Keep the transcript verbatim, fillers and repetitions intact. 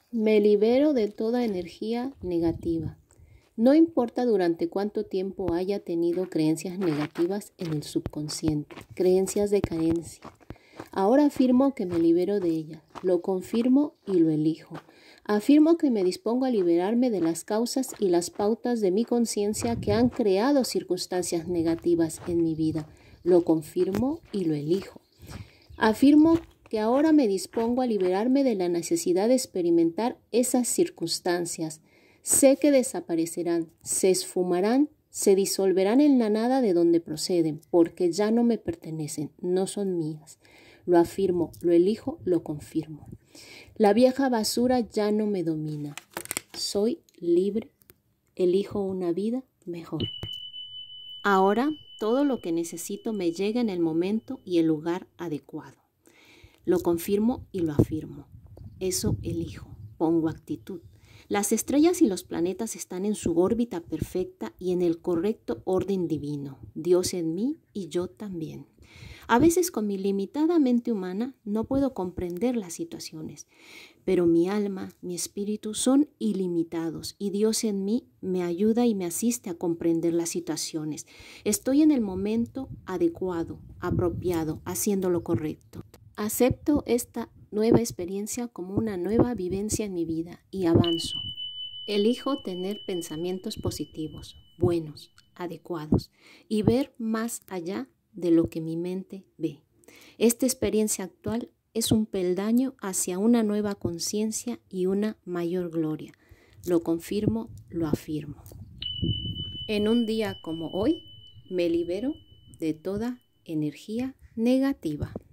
Me libero de toda energía negativa. No importa durante cuánto tiempo haya tenido creencias negativas en el subconsciente, creencias de carencia. Ahora afirmo que me libero de ellas, lo confirmo y lo elijo. Afirmo que me dispongo a liberarme de las causas y las pautas de mi conciencia que han creado circunstancias negativas en mi vida. Lo confirmo y lo elijo. Afirmo que ahora me dispongo a liberarme de la necesidad de experimentar esas circunstancias. Sé que desaparecerán, se esfumarán, se disolverán en la nada de donde proceden, porque ya no me pertenecen, no son mías. Lo afirmo, lo elijo, lo confirmo. La vieja basura ya no me domina. Soy libre, elijo una vida mejor. Ahora todo lo que necesito me llega en el momento y el lugar adecuado. Lo confirmo y lo afirmo. Eso elijo, pongo actitud. Las estrellas y los planetas están en su órbita perfecta y en el correcto orden divino. Dios en mí y yo también. A veces con mi limitada mente humana no puedo comprender las situaciones, pero mi alma, mi espíritu son ilimitados y Dios en mí me ayuda y me asiste a comprender las situaciones. Estoy en el momento adecuado, apropiado, haciendo lo correcto. Acepto esta nueva experiencia como una nueva vivencia en mi vida y avanzo. Elijo tener pensamientos positivos, buenos, adecuados y ver más allá de lo que mi mente ve. Esta experiencia actual es un peldaño hacia una nueva conciencia y una mayor gloria. Lo confirmo, lo afirmo. En un día como hoy, me libero de toda energía negativa.